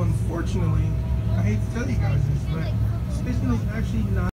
unfortunately, I hate to tell you guys this, but Space Needle's actually not